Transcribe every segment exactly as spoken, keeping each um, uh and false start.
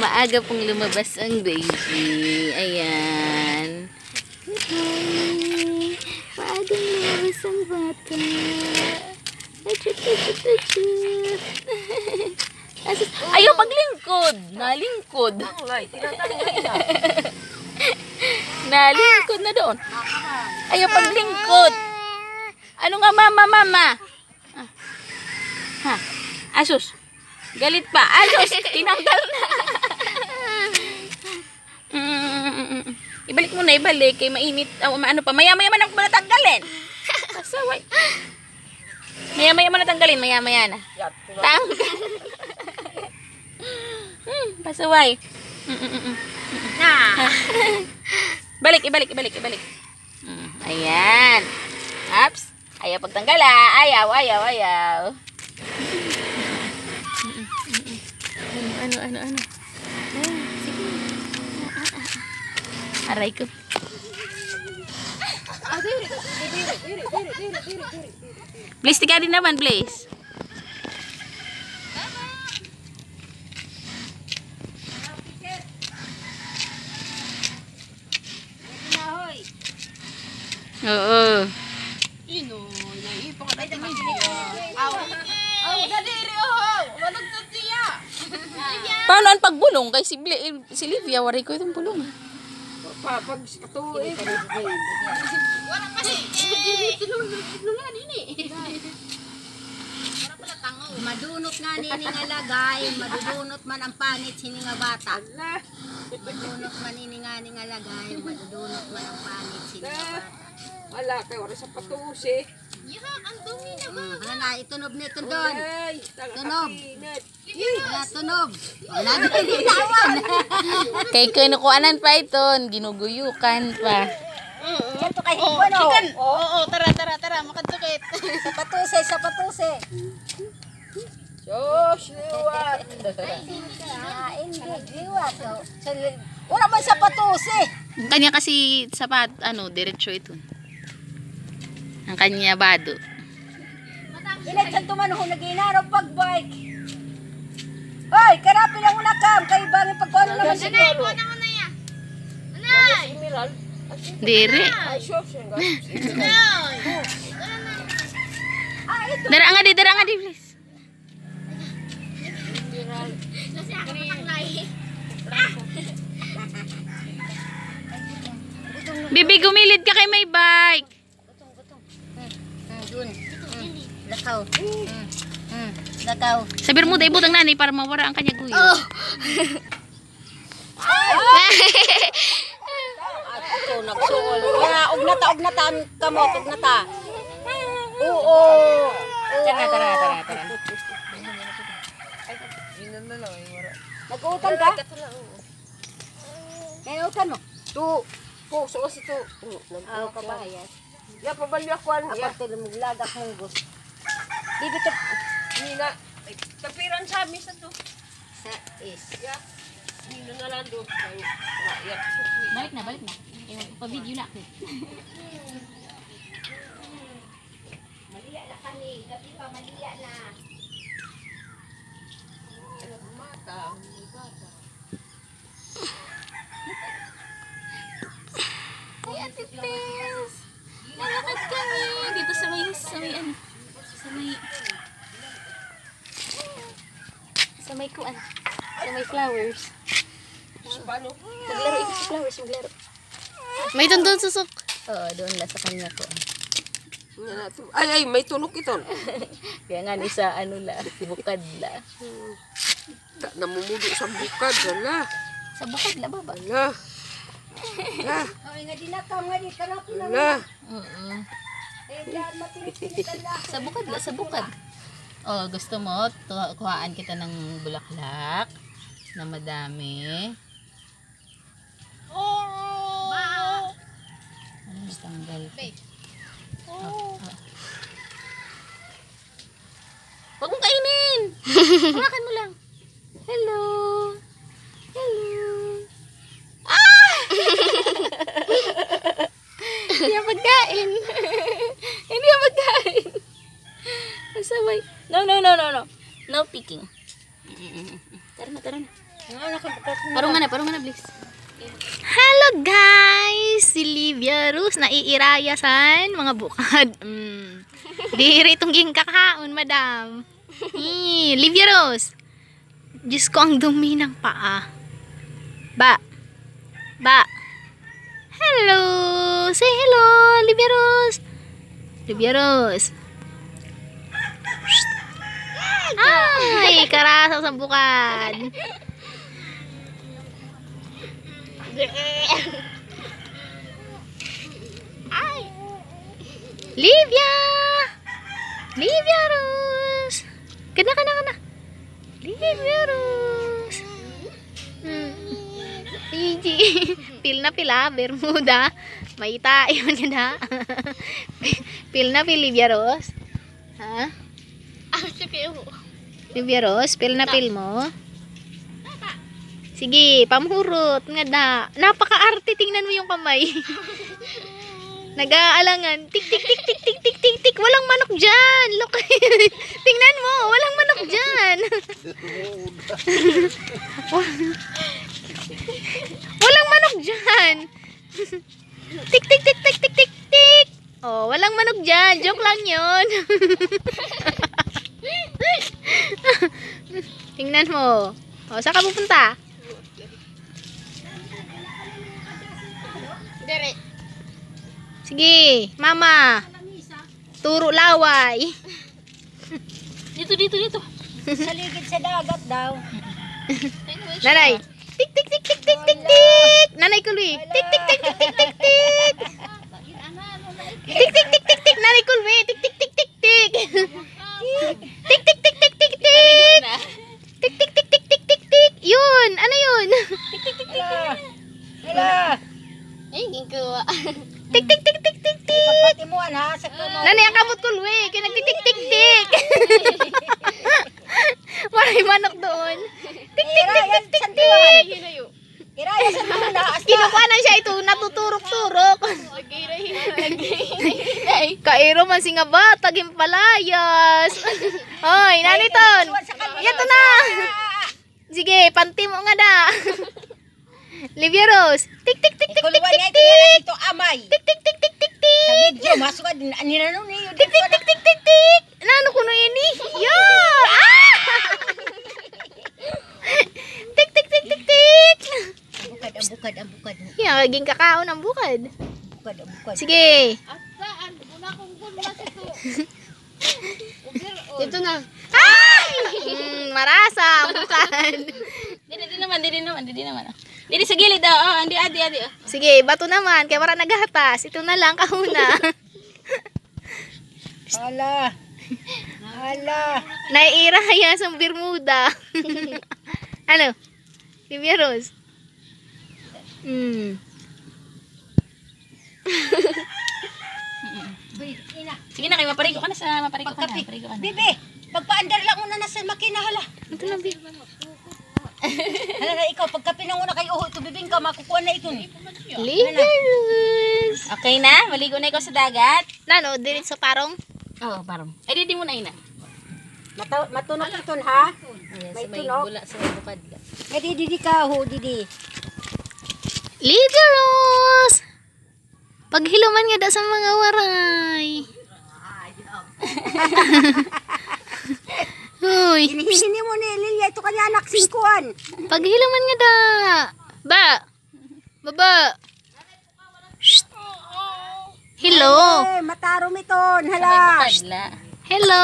Maaga pong lumabas ang baby. Ayan. Good morning. Maagang lumabas ang bata. Achut, achut, achut. Ayaw paglingkod. Nalingkod. Nalingkod na doon. Ayaw paglingkod. Ano nga mama, mama? Ha? Asus. Galit pa. Asus. Tinanggal na. Mm, ibalik mo na, ibalik. Kay mainit. Oh, ano pa. Maya-maya man ang natanggalin. Pasaway. Maya-maya man natanggalin. Maya-maya na. Tanggal. Hmm, pasaway. Mm, mm, mm. Na. Balik, ibalik, ibalik, ibalik. Mm, ayan. Ups. Ayaw pagtanggal ah. Ayaw, ayaw, ayaw. Ano, ano, ano. Ah, sige. Aray ko. Please, tiga din naman, please. Oo. Ino, naiipa ka dati may aw. Aw, dadiri oh. Malagtad siya. Paano ang pagbulong kay si, si Livia? Waray ko itong bulong. Pa pag katuig. Wala kasi. Tinulungan ini. Wala pala tango. Madunot nga nini nga lagay, madudunot man ang panit sini nga bata. Madunot man nini nga ni nga lagay, madudunot man ang panit sini nga bata. Wala kay wala sa patusi. Ya, ang dumi na ba? Ano na, itunob nito doon. Ay, Tunog. Wala tunog. Wala din bitawan. Kay kinukuanan pa iton, ginuguyukan pa. Yan to kay Hipano. Oo, oo, tara, tara, tara, makadukit. Sa patuse, sa patuse. Diyos, liwat. Ah, hindi, liwat. Wala man sa patuse. Ang kanya kasi sapat, ano, diretso ito. Ang kanya bado. Ilan sa tumanong nag-inarap pagbike. Hoy, karapin lang una kam. Kay bangin pagkuhan naman siguro. Emerald. Dire. Ay, sure, sure. Ah, ito. Dara nga di, dara nga di, please. Bibi, gumilid ka kay may bike. Gutong, gutong. Hmm, hmm, dun. Hmm, lakaw. Hmm, hmm, lakaw. Sa Bermuda, ibutang nanay para mawara ang kanya guyo. Oh! Ito, nagsuol. Kaya, ugnata, ugnata, kamot, ugnata. Oo. Tara, tara, tara, tara. Nag-uutang ka? May utan mo? Tu, po, suwas ito. Ah, kabayan. Ya, pabali ako. Ya, Aparte lumuglaga mong gusto. Dito nina. Tapiran sa amin sa to. sa is. Ya, nina na lang do. Ya, Balik na, balik na. Pa-video na ako. Maliya na kani, gabi pa maliya na. mata. Ay, Ate Tess. Nalakad kami. Dito sa may, sa may ano. Sa may... Sa may kuan. Sa may flowers. Paano? Maglaro ito sa flowers, maglaro. May doon doon susok. Oo, doon na sa kanya ko. Ay, ay, may tunok ito. Kaya nga ni sa ano la, bukad la. Da, namumudo sa bukad. Wala. Sa bukad la baba. Wala. Wala. Ay nga dinakam nga di karapin na. Wala. Oo. Eh diyan matilit-tilit na. Sa bukad la, sa bukad. Oh, gusto mo tu- kuhaan kita ng bulaklak na madami. Oh! Ba! Ano tanggal? Oh, oh. Huwag mong kainin! Hawakan mo lang. Hello! Hello! Ah! Hindi ang pagkain. Hindi ang pagkain. Masabay. No, no, no, no, no. No picking. Tara na, tara na. Parungan na, parungan na, please. Hello guys! Si Livia Rose naiirayasan mga bukad. Mm. Diri itong ging kakaon, madam. Hi, Livia Rose. Diyos ko, ang dumi ng paa. Ba. Ba. Hello! Say hello, Livia Rose. Livia Rose. Ay, karasa sa bukad. Livia! Livia Rose! Kana, kana, kana. Livia Rose! Hmm. Pil na pila, Bermuda. May tayo na. Pil na pil, Livia Rose. Ha? Livia Rose, pil na pil mo. Sige, pamhurot nga da. Napaka-arte, tingnan mo yung kamay. Nag-aalangan. Tik, tik, tik, tik, tik, tik, tik, tik. Walang manok dyan. Look. Tingnan mo, walang manok dyan. Walang manok dyan. Tik, tik, tik, tik, tik, tik, tik. Oh, walang manok dyan. Joke lang yun. Tingnan mo. Oh, saan ka pupunta? Sige, mama. Turo laway. Dito, dito, dito. Sa ligid sa dagat daw. Nanay. Tik, tik, tik, tik, tik, tik, tik. Nanay Kulwi. Tik, tik, tik, tik, tik, tik, tik. Tik, tik, tik, tik, tik. Nanay Kulwi. Tik, tik, tik, tik, tik. Tik, tik, tik, tik, tik, tik. Tik, tik, tik, tik, tik, tik, tik. Yun. Ano yun? Tik, tik, tik, tik, tik. Hala. Ay, ginagawa. Tik, tik, tik, tik, tik, tik. Pagpatimuan ha, sa kuno. Nanay, ang kamot Kulwi. Kinagtik, tik, tik, tik. Maray manok doon. Tik, tik, tik, tik, tik, tik. Kiraya sa tuna. Kinukuha na siya ito. Natuturok-turok. Kairo man si nga ba, taging palayas. Hoy, naniton. Yato na. Sige, panty mo nga da. Livia Rose. Tik, tik, tik, tik, tik, Ikuluan tik, niya ito tik. yan ito amay. Tik, tik, tik, tik, tik, tik. Sa video, masuk ka din. Ninanong niyo. Tik, tik, tik, tik, tik, tik. Nano kuno ini? Yo! Ah! Tik, tik, tik, tik, tik. Bukad, ang bukad, ang bukad. Yan, maging kakaon ang bukad. Bukad, ang bukad. Sige. Asaan? Una kong gumlas ito. Ito na. Ay! Mm, marasa ang bukad. Dili, dili naman, dili naman, dili naman. Dili sa gilid, oh. Oh, andi, andi, andi. Oh. Sige, bato naman. Kaya para naghahatas. Ito na lang, kahuna. Hala. Hala. Naiiraya sa Bermuda. Ano? Livia Rose? Hmm. Sige na, kayo maparigo ka na sa maparigo ka na. Pagkapi. Maparigo ka na. Bibi, magpaandar lang una na sa makina. Hala. Ito lang, babe. Hala na ikaw, pagkapi na una kayo. Ito, bibing ka, makukuha na ito. Livia Rose. Okay na? Maligo na ikaw sa dagat? Nano, dirit sa parong? Oo, oh, parang. Ay, di mo na ina. Mata matunok ito, ha? Ayan, May sa may tunok. bula, sa may bukad. Eh, di, di, di ka, ho, di, di. Livia Rose! Paghiluman nga da sa mga waray. Hoy, Hinihini mo ni Lilia, ito kanya anak, singkuan. paghiluman nga da. Ba? Baba. Shh. Hello. Eh, matarom iton, Sa may hala. bukad la. Hello.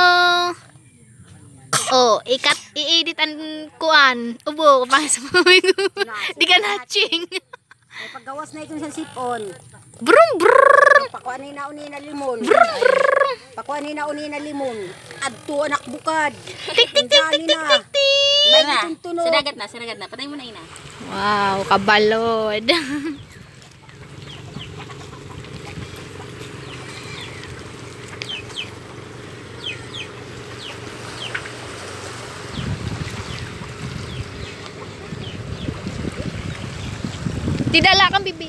Oh, ikat i-edit ang kuan. Ubo, pa sa mami ko. Di ka natching. Ay, paggawas na ito sa sipon. Brum brum. Pakuan ni na uni na limon. Pakuan ni na uni na limon. Adto anak bukad. Tik tik tik tik tik tik tik. May Tara na. itong tunog. Sa dagat na, sa dagat na. Patay mo na ina. Wow, kabalod. Didala kang bibi.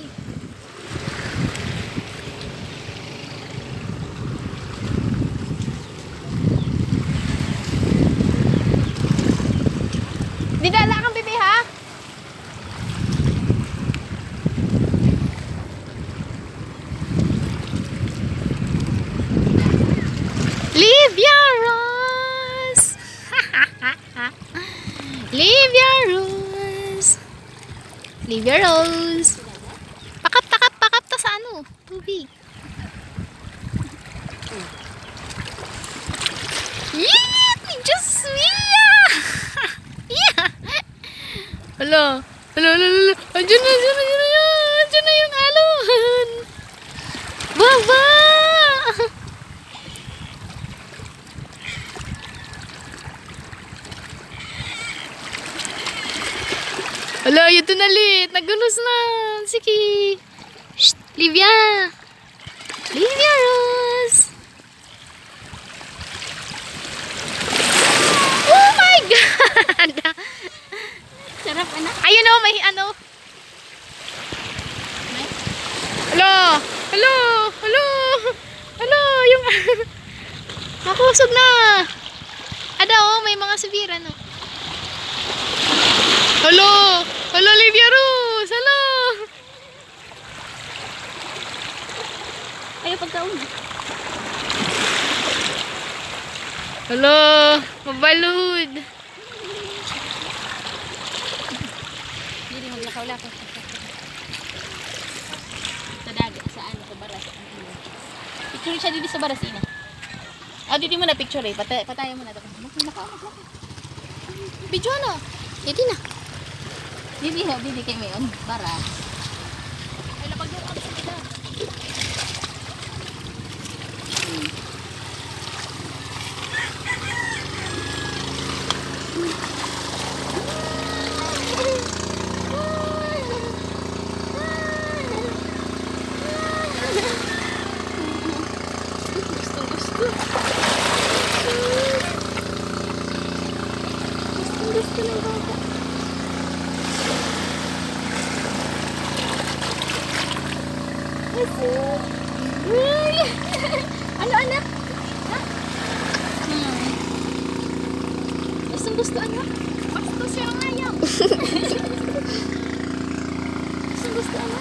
Didala kang bibi ha? Livia Rose! Livia Rose! Livia Rose! Pakap, takap, pakap ta sa ano? Tubig. Yeet! Ni Josmia! Yeah! Hala! Hala, hala, hala! Andiyan na, andiyan na, andiyan na yan! Andiyan na yung alon! Baba! Hala, yun na lit! Nagulos na! Sige! Shh! Livia! Livia Rose! Oh my God! Sarap, anak. Ayun o, may ano. Hello! Hello! Hello! Hello! Yung... Makusog na! Ada o, may mga subiran o. Hello! Hello, Livia Rose! Hello! Ayaw pagkaon. Hello! Mabalud! Hindi maglakaw-lakaw. Sa daga, saan? Sa baras. Picture siya dito sa barasina. Ah, dito mo na picture eh. Patay, patayan mo na ito. Maglakaw, maglakaw. Video na. Dito na. Didi ha, didi kay mayon. Bara. Ay, lapag yung kapsa kita. Ano, anak? Ha? Hmm. Gustong gusto, anak? Gusto siya ng ayaw. Gustong gusto, anak?